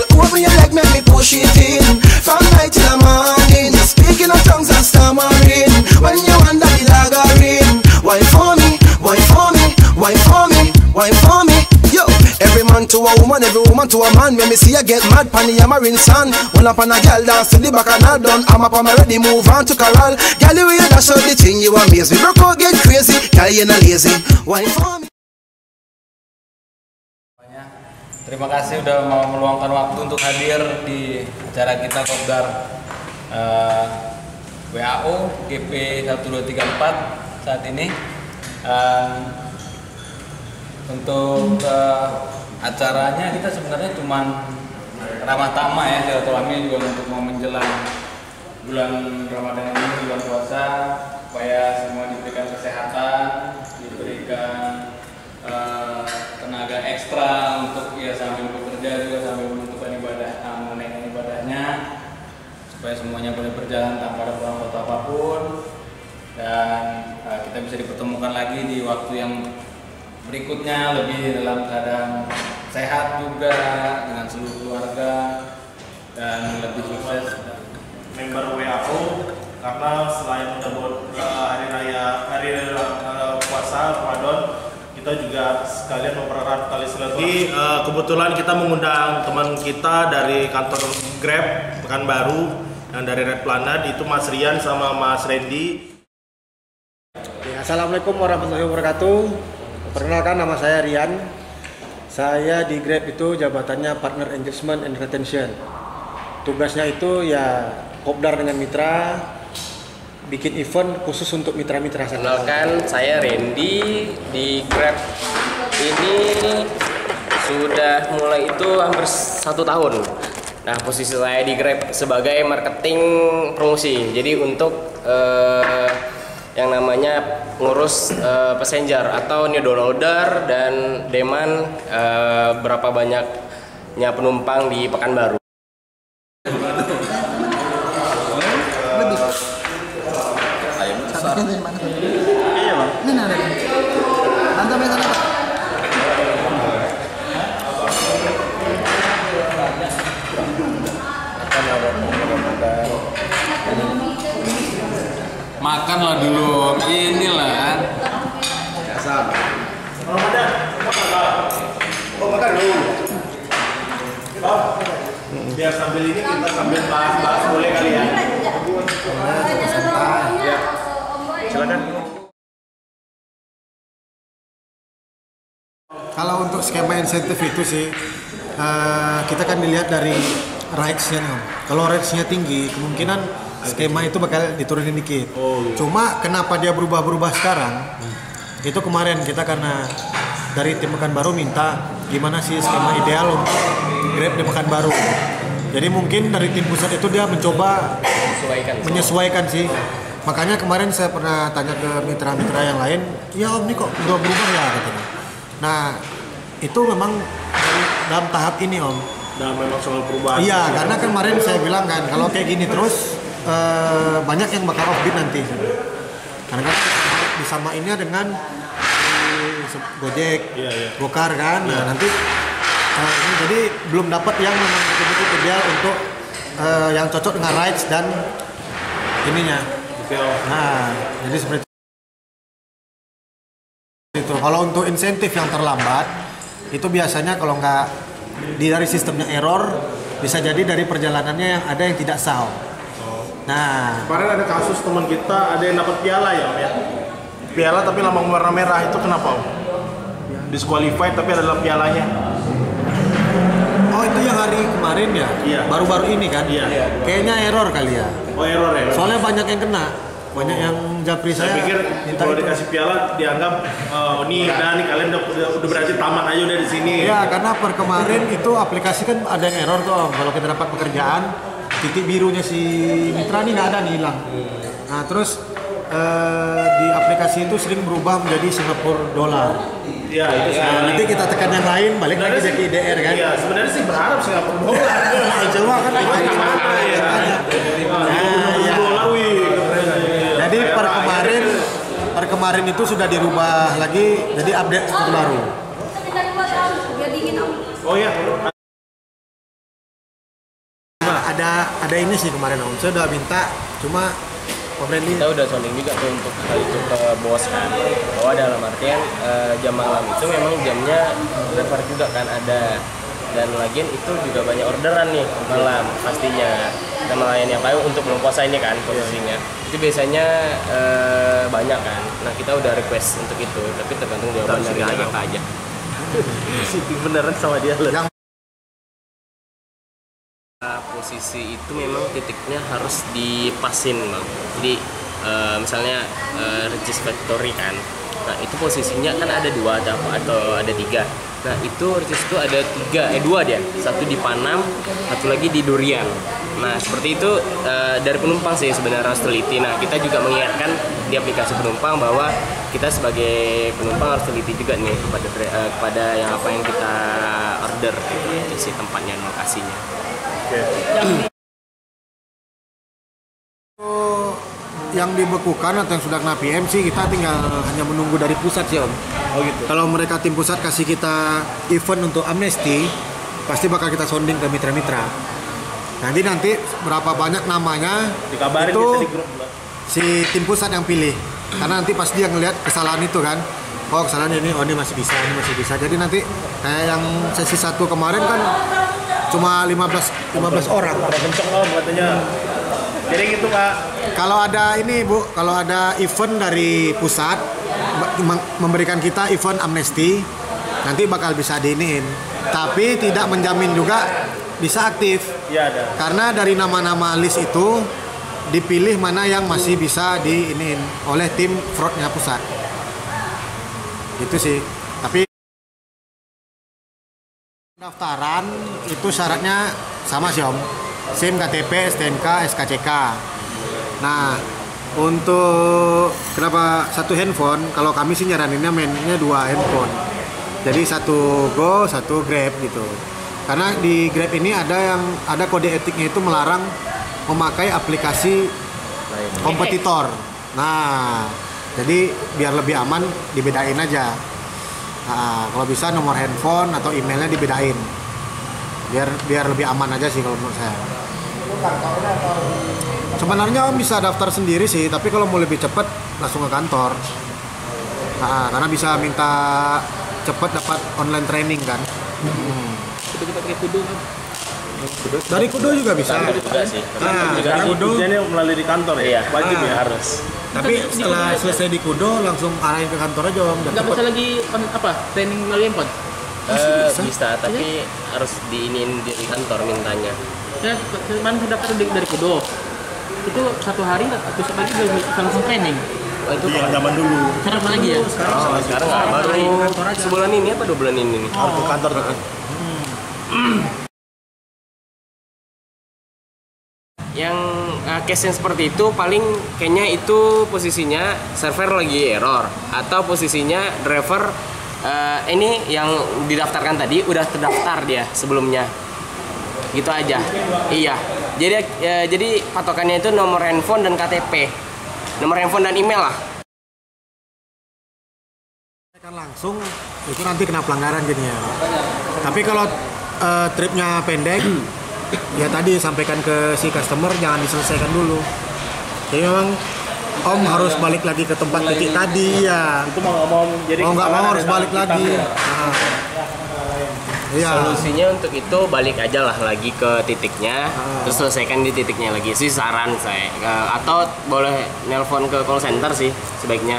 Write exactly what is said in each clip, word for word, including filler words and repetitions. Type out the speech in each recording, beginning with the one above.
Girl, open your leg, make me push it in. From night till the morning, speaking of tongues and stammering. When you under the lagering, why for me, why for me, why for me, why for me? Yo, every man to a woman, every woman to a man. When me see you get mad, panny I'm a rinse on. One up on a girl dance to the back and all done. I'm up on my ready, move on to corral. Girl, you wear that show the thing you amaze me. Broke out, get crazy, girl, you not lazy. Why for me? Terima kasih udah mau meluangkan waktu untuk hadir di acara kita Kopdar uh, W A O G P satu dua tiga empat saat ini. Uh, untuk uh, acaranya kita sebenarnya cuma ramah tamah ya, silaturahmi juga untuk mau menjelang bulan Ramadan ini, bulan puasa, supaya semua diberikan kesehatan, diberikan uh, tenaga ekstra untuk ya sambil bekerja juga sambil menentukan ibadah, menunaikan ibadahnya, supaya semuanya boleh berjalan tanpa ada kurang suatu apapun, dan uh, kita bisa dipertemukan lagi di waktu yang berikutnya lebih dalam keadaan sehat juga dengan seluruh keluarga dan lebih sukses. Member W A O karena selain menyambut hari raya hari uh, puasa Ramadan, kita juga sekalian mempererat tali silaturahmi. Uh, kebetulan kita mengundang teman kita dari kantor Grab Pekanbaru yang dari Red Planet, itu Mas Rian sama Mas Randy. Ya, Assalamualaikum warahmatullahi wabarakatuh. Perkenalkan, nama saya Rian. Saya di Grab itu jabatannya Partner Engagement and Retention. Tugasnya itu ya kopdar dengan mitra, bikin event khusus untuk mitra-mitra. Kenalkan, saya Randy di Grab ini sudah mulai itu hampir satu tahun. Nah, posisi saya di Grab sebagai marketing promosi. Jadi untuk eh, yang namanya ngurus uh, passenger atau new downloader dan demand uh, berapa banyaknya penumpang di Pekanbaru. Makanlah dulu, inilah. Biasa. Ramadan, oh makan dulu. Oh, biar sambil ini kita sambil bahas-bahas boleh kali ya. Ya, silakan. Kalau untuk skema insentif itu sih, uh, kita kan dilihat dari rights-nya nih. Kalau rights-nya tinggi, kemungkinan skema itu bakal diturunin dikit. Oh, iya. Cuma kenapa dia berubah-berubah sekarang? Hmm. Itu kemarin kita karena dari tim Pekanbaru minta gimana sih skema ideal untuk Grab di Pekanbaru. Jadi mungkin dari tim pusat itu dia mencoba menyesuaikan, menyesuaikan sih. Makanya kemarin saya pernah tanya ke mitra-mitra yang lain, ya om ini kok udah berubah ya katanya. Nah itu memang dalam tahap ini om. Dan memang soal perubahan. Iya, karena kan kemarin saya bilang kan kalau kayak gini terus Uh, banyak yang bakal offbeat nanti, karena kan disamainnya dengan uh, Gojek, yeah, yeah. Gokar kan, yeah. Nah nanti uh, ini jadi belum dapat yang memang betul-betul ideal untuk uh, yang cocok dengan rights dan ininya. Okay. Nah jadi seperti itu. Kalau untuk insentif yang terlambat itu biasanya kalau nggak di dari sistemnya error, bisa jadi dari perjalanannya yang ada yang tidak sah. Nah, kemarin ada kasus teman kita ada yang dapat piala ya, om ya. Piala tapi lambang warna merah, itu kenapa om? Disqualified tapi adalah pialanya. Oh itu yang hari kemarin ya? Iya. Baru-baru ini kan? Iya. Kayaknya error kali ya. Oh error ya? Soalnya banyak yang kena, banyak yang japri saya. Saya pikir kalau dikasih piala dianggap oh ini udah nih kalian udah, udah, udah berarti tamat aja udah di sini. Iya karena per kemarin itu aplikasi kan ada yang error tuh om. Kalau kita dapat pekerjaan, titik birunya si mitra nih nggak ada nih, hilang. Nah terus eh, di aplikasi itu sering berubah menjadi Singapura dolar. Iya itu. Nah, nanti kita tekan yang lain, balik lagi jadi I D R kan? Iya sebenarnya sih berharap Singapura dolar. Coba kan itu gimana ya? Nah, ya. Jadi per kemarin, per kemarin itu sudah dirubah lagi, jadi update terbaru. Oh ya. ada ada ini sih kemarin Om. Saya udah minta, cuma Brandly. Kita udah sounding juga tuh untuk hal itu ke bos kan, bahwa dalam artian uh, jam malam itu memang jamnya driver juga kan ada, dan lagian itu juga banyak orderan nih malam pastinya, dan melayani yang lain untuk belum puasa ini kan posisinya. Yeah. Itu biasanya uh, banyak kan. Nah kita udah request untuk itu, tapi tergantung jawaban dari kita aja. Beneran sama dia loh. Posisi itu memang titiknya harus dipasin bang. Jadi uh, misalnya uh, regis factory kan, nah itu posisinya kan ada dua atau, atau ada tiga. Nah itu regis itu ada tiga, eh dua dia, satu di Panam, satu lagi di Durian. Nah seperti itu uh, dari penumpang sih sebenarnya harus teliti. Nah kita juga mengingatkan di aplikasi penumpang bahwa kita sebagai penumpang harus teliti juga nih kepada uh, kepada yang apa yang kita order gitu, si tempatnya, lokasinya. Yang yang dibekukan atau yang sudah kena P M sih kita tinggal hanya menunggu dari pusat sih Om. Oh gitu. Kalau mereka tim pusat kasih kita event untuk amnesti, pasti bakal kita sounding ke mitra-mitra. Nanti nanti berapa banyak namanya dikabarin itu di grup si tim pusat yang pilih. Karena nanti pasti dia ngelihat kesalahan itu kan. Oh kesalahan ini, oh ini masih bisa, ini masih bisa. Jadi nanti kayak yang sesi satu kemarin kan cuma lima belas orang. Udah kenceng Om katanya. Jadi gitu Pak. Kalau ada ini Bu, kalau ada event dari pusat memberikan kita event amnesti, nanti bakal bisa diiniin. Tapi tidak menjamin juga bisa aktif. Iya ada. Karena dari nama-nama list itu dipilih mana yang masih bisa diiniin oleh tim fraudnya pusat. Itu sih. Tapi pendaftaran itu syaratnya sama sih Om. SIM, K T P, S T N K, S K C K. Nah, untuk kenapa satu handphone? Kalau kami sih nyaraninnya mainnya dua handphone. Jadi satu Go, satu Grab gitu. Karena di Grab ini ada yang ada kode etiknya itu melarang memakai aplikasi kompetitor. Nah, jadi biar lebih aman dibedain aja. Nah, kalau bisa nomor handphone atau emailnya dibedain. Biar biar lebih aman aja sih kalau menurut saya. Sebenarnya Om bisa daftar sendiri sih, tapi kalau mau lebih cepat langsung ke kantor. Nah, karena bisa minta cepat dapat online training kan. Hmm. Itu kita pakai kudu kan? Dari kudo juga bisa. Dari juga sih. Nah, Sekarang kudo ujiannya melalui di kantor ya. Iya. Wajib Ah. ya harus. tapi setelah selesai di kudo langsung arahin ke kantor aja Om. Dan Nggak cepet. bisa lagi on, apa training melalui handphone? Uh, bisa. bisa, tapi harus diinin di kantor mintanya. Ya, kemarin saya daftar dari, dari kudo. Itu satu hari atau satu lagi bisa langsung training. Oh, itu Yang zaman dulu. Sekarang apa lagi ya? oh, sekarang nggak, baru sebulan ini apa dua bulan ini nih? Harus ke kantor tuh. Yang uh, case yang seperti itu paling kayaknya itu posisinya server lagi error atau posisinya driver uh, ini yang didaftarkan tadi udah terdaftar dia sebelumnya, gitu aja. Iya, jadi uh, jadi patokannya itu nomor handphone dan K T P, nomor handphone dan email lah. Kan langsung itu nanti kena pelanggaran jadinya. Tapi kalau uh, tripnya pendek, ya tadi sampaikan ke si customer jangan diselesaikan dulu. Jadi memang Om harus balik lagi ke tempat titik tadi ya. Itu mau nggak mau jadi Mau nggak mau harus kesalahan balik ya, lagi. kita. Nah. Iya. Solusinya untuk itu balik aja lah lagi ke titiknya, Ah. terus selesaikan di titiknya lagi sih saran saya. Uh, atau boleh nelpon ke call center sih sebaiknya.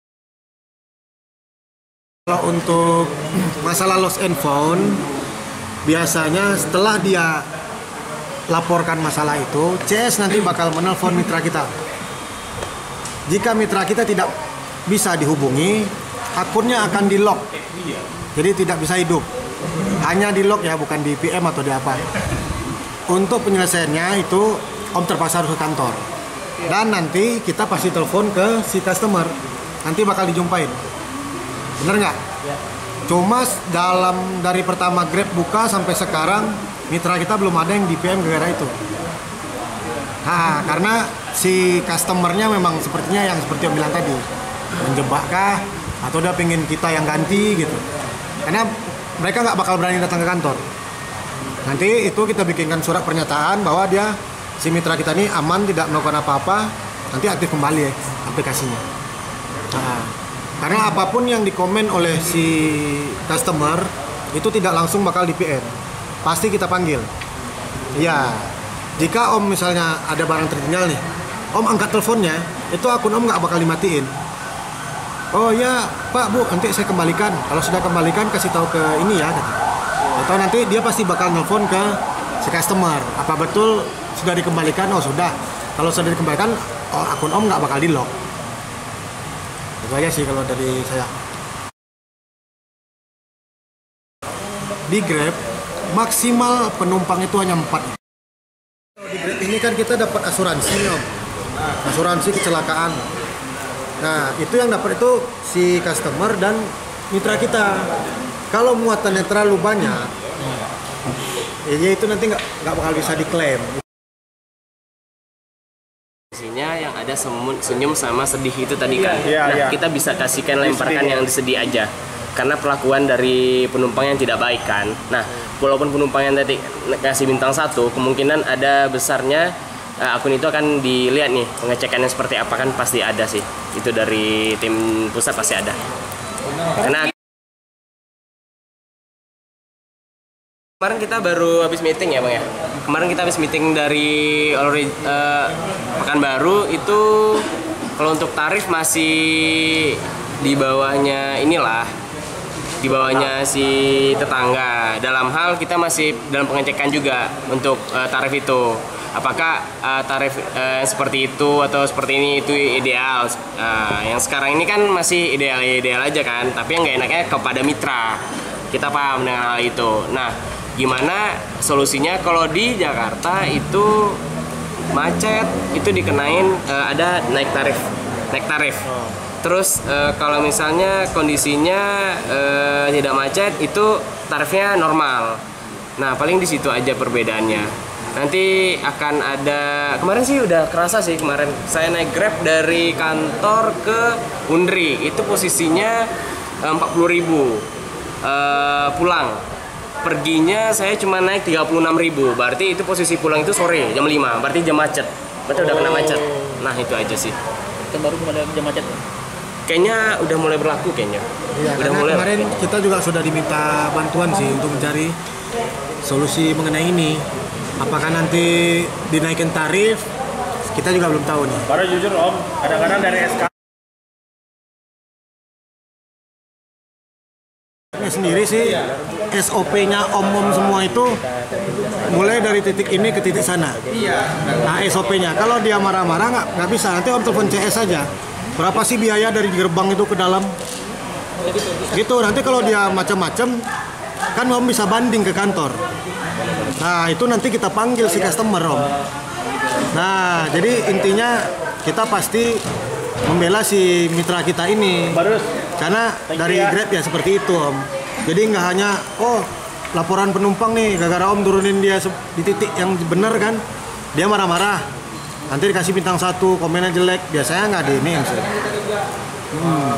Kalau untuk masalah lost and found, biasanya setelah dia laporkan masalah itu, C S nanti bakal menelpon mitra kita. Jika mitra kita tidak bisa dihubungi, akunnya akan di lock. Jadi tidak bisa hidup. Hanya di lock ya, bukan di P M atau di apa. Untuk penyelesaiannya itu Om terpaksa harus ke kantor. Dan nanti kita pasti telepon ke si customer. Nanti bakal dijumpain. Bener nggak? Cuma dalam dari pertama Grab buka sampai sekarang mitra kita belum ada yang di P M gara-gara itu. Nah, karena si customernya memang sepertinya yang seperti yang bilang tadi, menjebakkah atau dia pengen kita yang ganti gitu. Karena mereka nggak bakal berani datang ke kantor. Nanti itu kita bikinkan surat pernyataan bahwa dia si mitra kita ini aman, tidak melakukan apa-apa, nanti aktif kembali ya aplikasinya. Nah, karena apapun yang dikomen oleh si customer itu tidak langsung bakal di P R, pasti kita panggil. Ya, jika Om misalnya ada barang tertinggal nih, Om angkat teleponnya, itu akun Om nggak bakal dimatiin. Oh ya Pak Bu, nanti saya kembalikan. Kalau sudah kembalikan kasih tahu ke ini ya. Atau nanti dia pasti bakal nelfon ke si customer. Apa betul sudah dikembalikan? Oh sudah. Kalau sudah dikembalikan, oh, akun Om nggak bakal di lock. Itu aja sih kalau dari saya. Di Grab maksimal penumpang itu hanya empat. Di Grab ini kan kita dapat asuransi Om. Asuransi kecelakaan. Nah, itu yang dapat itu si customer dan mitra kita. Kalau muatannya terlalu banyak, ya itu nanti nggak nggak bakal bisa diklaim. Isinya yang ada semun, senyum sama sedih itu tadi kan. Iya, nah, iya. kita bisa kasihkan lemparkan yang sedih aja. Karena perlakuan dari penumpang yang tidak baik kan. Nah, walaupun penumpang yang tadi kasih bintang satu, kemungkinan ada besarnya Uh, akun itu akan dilihat nih pengecekannya seperti apa, kan pasti ada sih, itu dari tim pusat pasti ada. Karena kemarin kita baru habis meeting ya Bang ya, kemarin kita habis meeting dari uh, Pekanbaru itu kalau untuk tarif masih di bawahnya inilah, di bawahnya si tetangga. Dalam hal kita masih dalam pengecekan juga untuk uh, tarif itu. Apakah uh, tarif uh, seperti itu atau seperti ini itu ideal? Uh, yang sekarang ini kan masih ideal-ideal aja kan, tapi yang nggak enaknya kepada mitra. Kita paham dengan hal itu. Nah, gimana solusinya kalau di Jakarta itu macet, itu dikenain uh, ada naik tarif, naik tarif. Terus uh, kalau misalnya kondisinya uh, tidak macet, itu tarifnya normal. Nah, paling di situ aja perbedaannya. Nanti akan ada, kemarin sih udah kerasa sih kemarin saya naik Grab dari kantor ke Undri, itu posisinya empat puluh ribu uh, pulang. Perginya saya cuma naik tiga puluh enam ribu, berarti itu posisi pulang itu sore jam lima, berarti jam macet. Berarti udah kena macet. Nah, itu aja sih. Kan baru kembali jam macet. Kayaknya udah mulai berlaku kayaknya. Ya, udah karena mulai. Kemarin kita juga sudah diminta bantuan sih untuk mencari solusi mengenai ini. Apakah nanti dinaikin tarif? Kita juga belum tahu nih. Karena jujur Om, kadang-kadang dari S K sendiri sih S O P-nya om-om semua itu mulai dari titik ini ke titik sana. Nah, S O P-nya kalau dia marah-marah nggak nggak bisa, nanti om telepon C S aja. Berapa sih biaya dari gerbang itu ke dalam? Gitu. Nanti kalau dia macam-macam kan om bisa banding ke kantor. Nah, itu nanti kita panggil si customer om. Nah, jadi intinya kita pasti membela si mitra kita ini. Karena dari Grab ya seperti itu om. Jadi nggak hanya oh laporan penumpang nih gara-gara om turunin dia di titik yang benar kan, dia marah-marah. Nanti dikasih bintang satu, komennya jelek. Biasanya nggak ada ini yang sih. Hmm.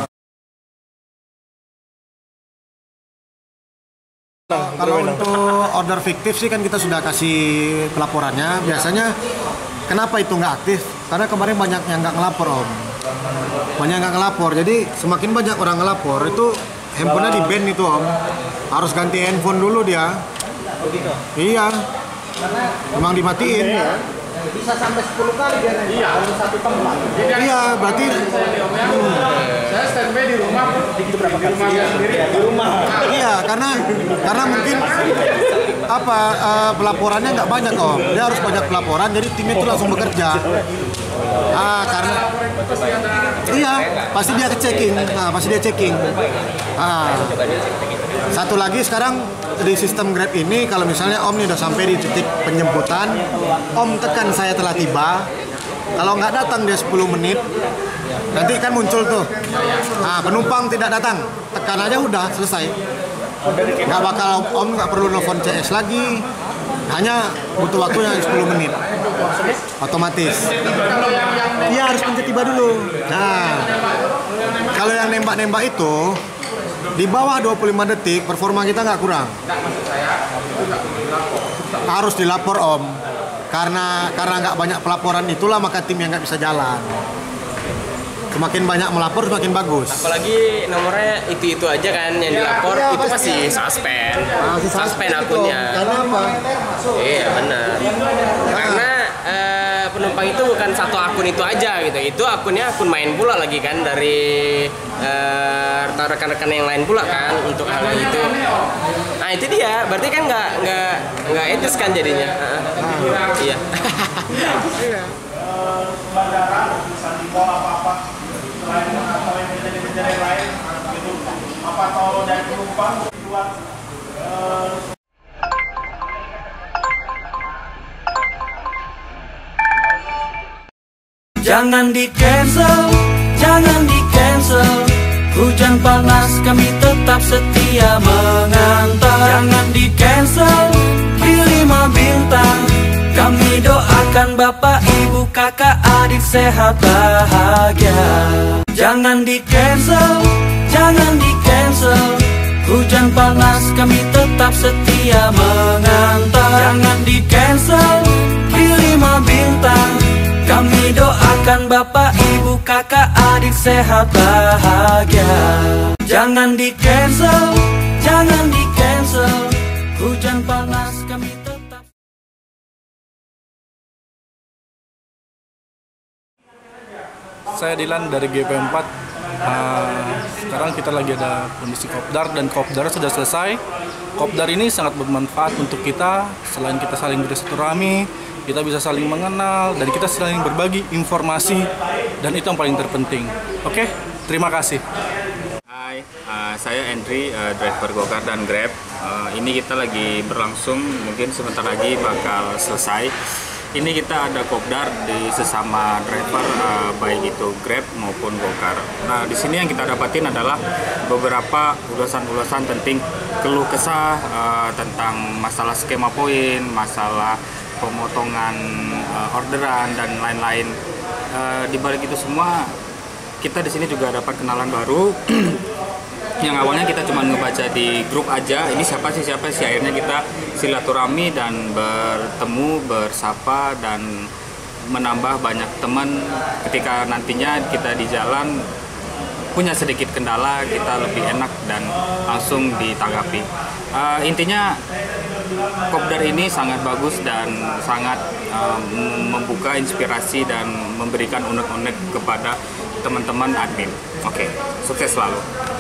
Kalau untuk order fiktif sih kan kita sudah kasih pelaporannya. Biasanya kenapa itu nggak aktif? Karena kemarin banyak yang nggak ngelapor om. Banyak yang nggak ngelapor. Jadi semakin banyak orang ngelapor itu handphonenya di ban itu om. Harus ganti handphone dulu dia. Iya. Emang dimatiin. Bisa sampai sepuluh kali dia naik. Iya, satu tempat. Iya, berarti hmm. Saya standby di rumah di berapa kali sendiri di rumah. Iya, karena karena mungkin apa uh, pelaporannya nggak banyak om. Dia harus banyak pelaporan, jadi tim itu langsung bekerja. Ah, karena iya, pasti dia checking. Nah, pasti dia checking. Ah. Satu lagi sekarang di sistem Grab ini kalau misalnya om nih udah sampai di titik penjemputan, om tekan saya telah tiba. Kalau nggak datang dia sepuluh menit, nanti kan muncul tuh. Nah, penumpang tidak datang, tekan aja udah selesai. Nggak bakal om nggak perlu nelfon C S lagi, hanya butuh waktu yang sepuluh menit. Otomatis. Iya harus pencet tiba dulu. Nah, kalau yang nembak-nembak itu di bawah dua puluh lima detik performa kita nggak kurang. harus dilapor Om. Karena karena nggak banyak pelaporan itulah maka tim yang nggak bisa jalan. Semakin banyak melapor semakin bagus. Apalagi nomornya itu-itu aja kan yang dilapor, ya, itu pasti. pasti suspend. Masih Suspend akunnya. Karena apa? Iya benar. Karena eh, penumpang itu bukan satu akun itu aja gitu. Itu akunnya akun main pula lagi kan dari eh, rekan-rekan yang lain pula kan untuk hal itu. Nah itu dia. Berarti kan nggak nggak nggak etis kan jadinya. Uh, iya. Bandara bisa di mall apa-apa selain atau yang kerja-kerja yang lain gitu apa atau dari penumpang buat uh... Jangan di cancel, jangan di cancel. Hujan panas kami tetap setia mengantar. Jangan di cancel, di lima bintang. Kami doakan bapak, ibu, kakak, adik sehat bahagia. Jangan di cancel, jangan di cancel. Hujan panas kami tetap setia mengantar. Jangan di cancel, di lima bintang. Kami doakan bapak, ibu, kakak, adik sehat bahagia. Jangan di cancel, jangan di cancel. Hujan panas kami tetap. Saya Dilan dari G P empat. Uh, sekarang kita lagi ada kondisi Kopdar dan Kopdar sudah selesai. Kopdar ini sangat bermanfaat untuk kita. Selain kita saling bersilaturahmi, kita bisa saling mengenal dan kita saling berbagi informasi, dan itu yang paling terpenting. Oke, terima kasih. Hai, uh, saya Andri, uh, driver Kopdar dan Grab. Uh, ini kita lagi berlangsung, mungkin sebentar lagi bakal selesai. Ini kita ada Kopdar di sesama driver, uh, baik itu Grab maupun Gokar. Nah, di sini yang kita dapatin adalah beberapa ulasan-ulasan tentang keluh kesah uh, tentang masalah skema poin, masalah pemotongan uh, orderan dan lain-lain. Uh, di balik itu semua, kita di sini juga dapat kenalan baru. Yang awalnya kita cuma ngebaca di grup aja, ini siapa sih siapa sih, akhirnya kita silaturahmi dan bertemu, bersapa dan menambah banyak teman. Ketika nantinya kita di jalan punya sedikit kendala, kita lebih enak dan langsung ditanggapi. Uh, intinya Kopdar ini sangat bagus dan sangat uh, membuka inspirasi dan memberikan unek-unek kepada teman-teman admin. Oke, sukses selalu.